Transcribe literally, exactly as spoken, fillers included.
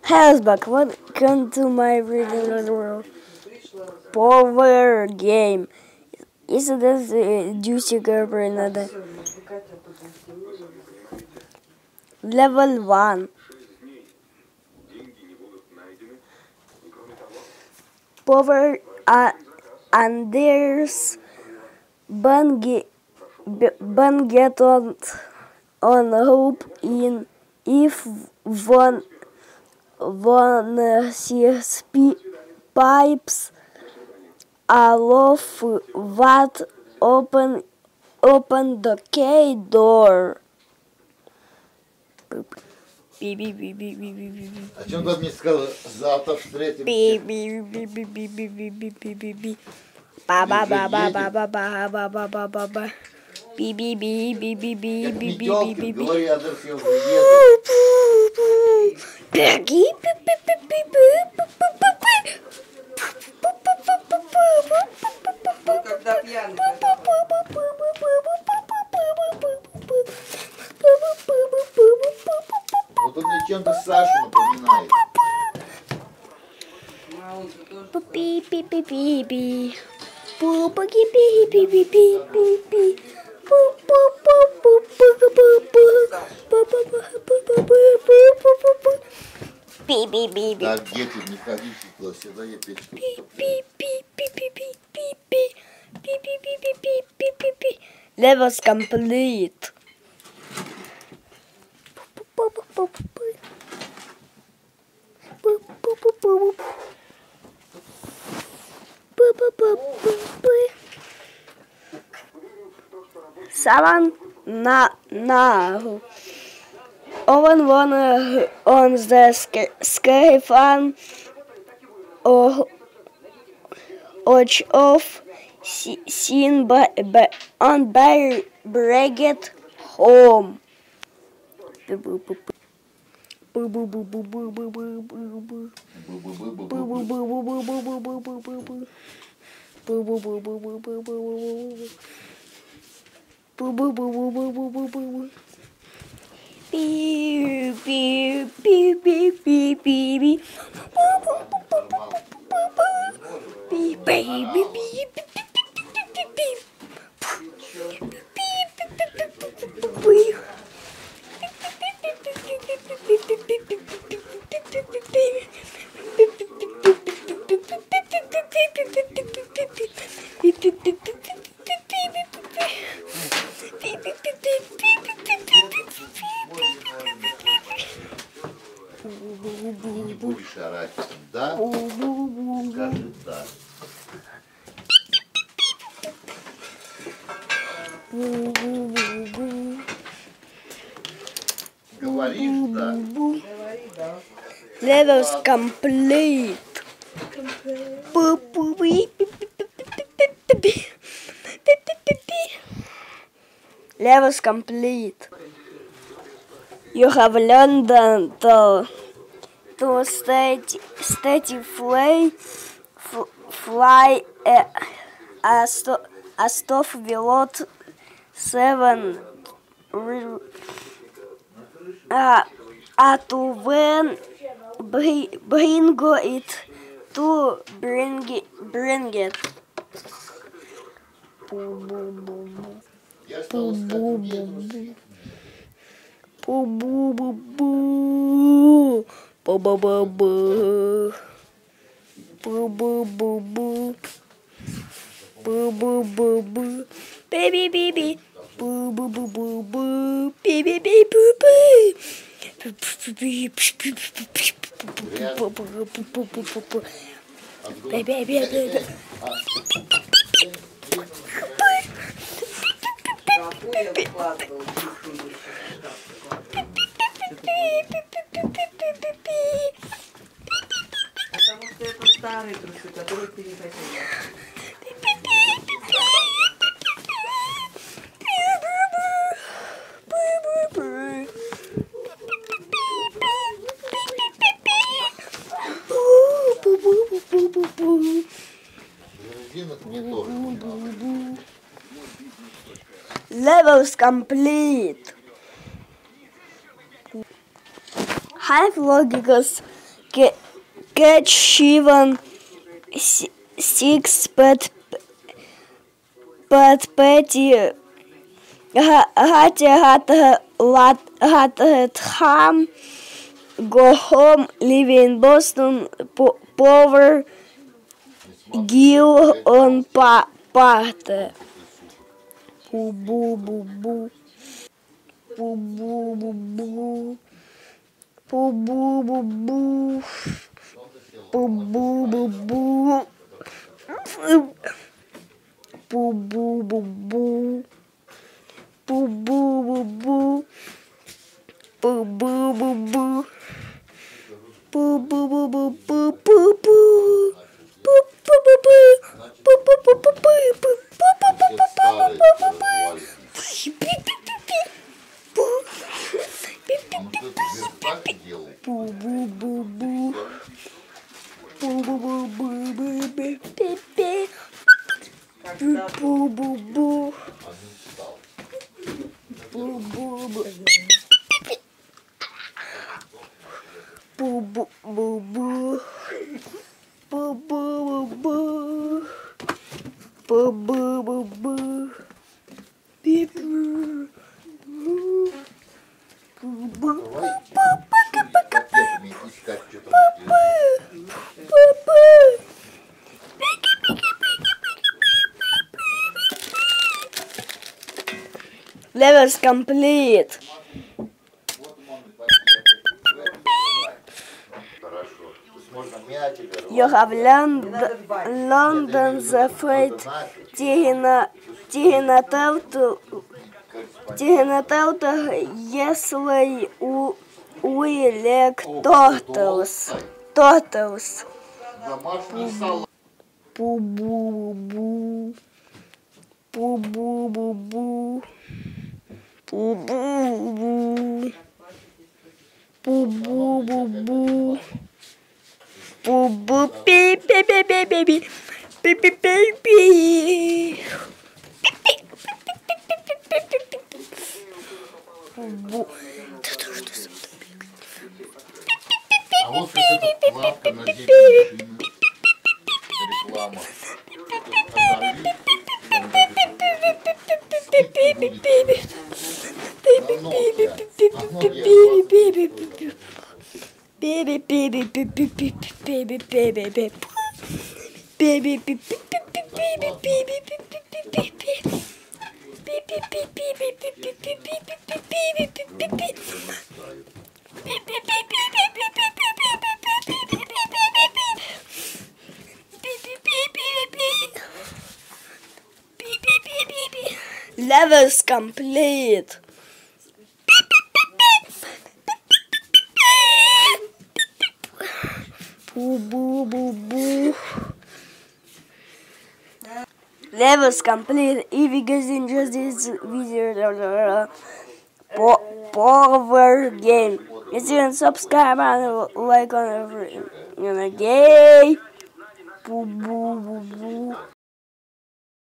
Hello, back. Welcome to my regular world. Powar game. Если это juicy girl надо. Level one. Powar uh, Anders Bungie get on on hope in if one one sees pipes aloft what open open the key door. О чем ты мне сказал? Завтра встретимся. Ба ба ба ба ба ба ба ба ба ба ба ба. Би би би би би би би би би би. Говори адрес, я уже еду. Беги. Когда пьяный. Вот он мне чем-то Сашу напоминает. Пи-пи-пи-пи-пи. Пу-пи-пи-пи-пи-пи-пи-пи. Пи-пи-пи-пи. Так, дети, не ходите туда, сюда я печку. Пи-пи-пи-пи-пи-пи-пи-пи-пи-пи-пи. Levels complete. Seven now. now. Owen won uh, on the scary fan or of seen by, by on by Brigade home. Beep beep beep beep beep beep beep baby beep Не будешь орать, да? Скажи да. Говоришь да? Levels complete. Levels complete. You have learned to to stay steady fly fly a a, sto, a stop without seven uh, uh, to when bring it to bring it bring it. Я стал искать Бу-бу-бу-бу. Бу-бу-бу-бу. Бу-бу-бу-бу. Бу-бу-бу-бу. Би-би-би-би. Бу-бу-бу-бу-бу. Би-би-би-бу-бу. Би-би-би-би. Потому что это старые трусы, которые ты не хотела. Levels complete. High logicals Ca- Catch even six pet pet petty. Hati hata lat hata ham. Go home, live in Boston. Po- Powar give on pa parte. Boo boo boo boo. Boo boo boo boo. Boo boo boo boo. Boo boo boo boo. Boo boo boo boo. Boo boo boo boo. Boo boo boo boo. Boo boo boo boo boo boo boo. Boo boo boo boo. Boo boo boo boo boo boo. Boo boo boo boo boo boo boo boo. Бу бу бу бу. Бу бу бу бу бу бу бу. Бу бу бу. Бу бу бу. Бу бу бу бу. Бу бу бу бу. Бу бу бу бу. Бу бу. Levels complete. You have learned London the fate Tignatauta если we like turtles. Turtles. Бу бу бу. Бу бу бу бу. Бу бу бу. Бу бу бу бу. Бу бу пи пи пи пи пи пи. Пи пи пи пи. Бу. А вот эта лапка на дереве. Реклама. Levels complete. Boo boo boo boo. Levels complete. If you guys enjoyed this video, Powar game. If you can subscribe and like on every game. Boo boo boo boo.